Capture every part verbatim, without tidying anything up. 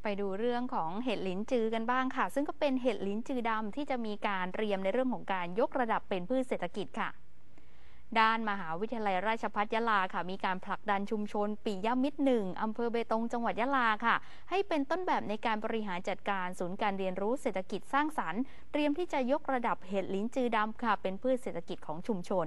ไปดูเรื่องของเห็ดลิ้นจือกันบ้างค่ะซึ่งก็เป็นเห็ดลิ้นจือดำที่จะมีการเตรียมในเรื่องของการยกระดับเป็นพืชเศรษฐกิจค่ะด้านมหาวิทยาลัยราชภัฏยะลาค่ะมีการผลักดันชุมชนปิยมิตรหนึ่งอำเภอเบตงจังหวัดยะลาค่ะให้เป็นต้นแบบในการบริหารจัดการศูนย์การเรียนรู้เศรษฐกิจสร้างสรรค์เตรียมที่จะยกระดับเห็ดลิ้นจือดำค่ะเป็นพืชเศรษฐกิจของชุมชน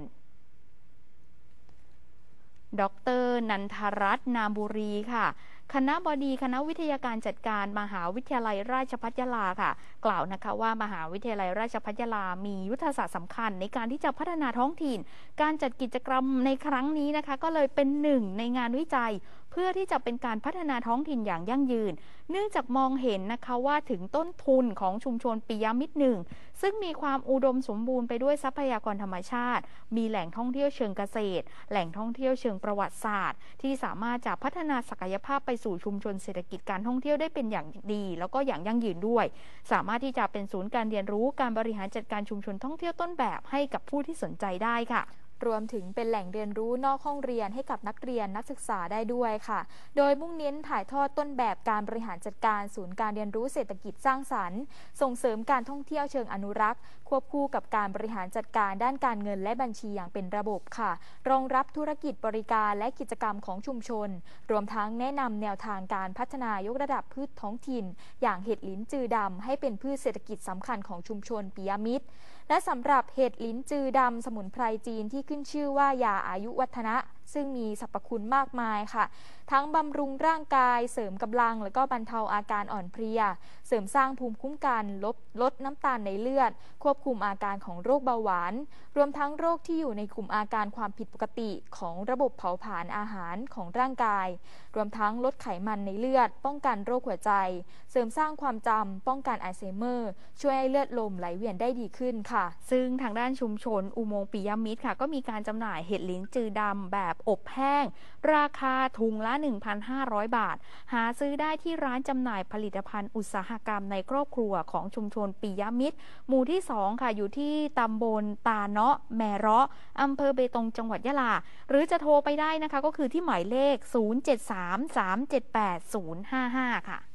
ดร.นันทรัตน์นามบุรีค่ะคณบดีคณะวิทยาการจัดการมหาวิทยาลัยราชภัฏยะลาค่ะกล่าวนะคะว่ามหาวิทยาลัยราชภัฏยะลามียุทธศาสตร์สำคัญในการที่จะพัฒนาท้องถิ่นการจัดกิจกรรมในครั้งนี้นะคะก็เลยเป็นหนึ่งในงานวิจัยเพื่อที่จะเป็นการพัฒนาท้องถิ่นอย่างยั่งยืนเนื่องจากมองเห็นนะคะว่าถึงต้นทุนของชุมชนปิยมิตรหนึ่งซึ่งมีความอุดมสมบูรณ์ไปด้วยทรัพยากรธรรมชาติมีแหล่งท่องเที่ยวเชิงเกษตรแหล่งท่องเที่ยวเชิงประวัติศาสตร์ที่สามารถจะพัฒนาศักยภาพไปสู่ชุมชนเศรษฐกิจการท่องเที่ยวได้เป็นอย่างดีแล้วก็อย่างยั่งยืนด้วยสามารถที่จะเป็นศูนย์การเรียนรู้การบริหารจัดการชุมชนท่องเที่ยวต้นแบบให้กับผู้ที่สนใจได้ค่ะรวมถึงเป็นแหล่งเรียนรู้นอกห้องเรียนให้กับนักเรียนนักศึกษาได้ด้วยค่ะโดยมุ่งเน้นถ่ายทอดต้นแบบการบริหารจัดการศูนย์การเรียนรู้เศรษฐกิจสร้างสรรค์ส่งเสริมการท่องเที่ยวเชิงอนุรักษ์ควบคู่กับการบริหารจัดการด้านการเงินและบัญชีอย่างเป็นระบบค่ะรองรับธุรกิจบริการและกิจกรรมของชุมชนรวมทั้งแนะนำแนวทางการพัฒนายกระดับพืชท้องถิ่นอย่างเห็ดลิ้นจือดำให้เป็นพืชเศรษฐกิจสำคัญของชุมชนปิยมิตรและสำหรับเห็ดลิ้นจือดำสมุนไพรจีนที่ขึ้นชื่อว่ายาอายุวัฒนะซึ่งมีสรรพคุณมากมายค่ะทั้งบำรุงร่างกายเสริมกำลังและก็บรรเทาอาการอ่อนเพลียเสริมสร้างภูมิคุ้มกันลดลดน้ำตาลในเลือดควบคุมอาการของโรคเบาหวานรวมทั้งโรคที่อยู่ในกลุ่มอาการความผิดปกติของระบบเผาผลาญอาหารของร่างกายรวมทั้งลดไขมันในเลือดป้องกันโรคหัวใจเสริมสร้างความจำป้องกันอัลไซเมอร์ช่วยให้เลือดลมไหลเวียนได้ดีขึ้นค่ะซึ่งทางด้านชุมชนอุโมงค์ปิยมิตรค่ะก็มีการจำหน่ายเห็ดลิ้นจือดำแบบอบแห้งราคาถุงละ หนึ่งพันห้าร้อย บาทหาซื้อได้ที่ร้านจำหน่ายผลิตภัณฑ์อุตสาหกรรมในครอบครัวของชุมชนปิยมิตรหมู่ที่สองค่ะอยู่ที่ตำบลตาเนาะแมเราะอำเภอเบตงจังหวัดยะลาหรือจะโทรไปได้นะคะก็คือที่หมายเลขศูนย์ เจ็ด สาม สาม เจ็ด แปด ศูนย์ ห้า ห้าค่ะ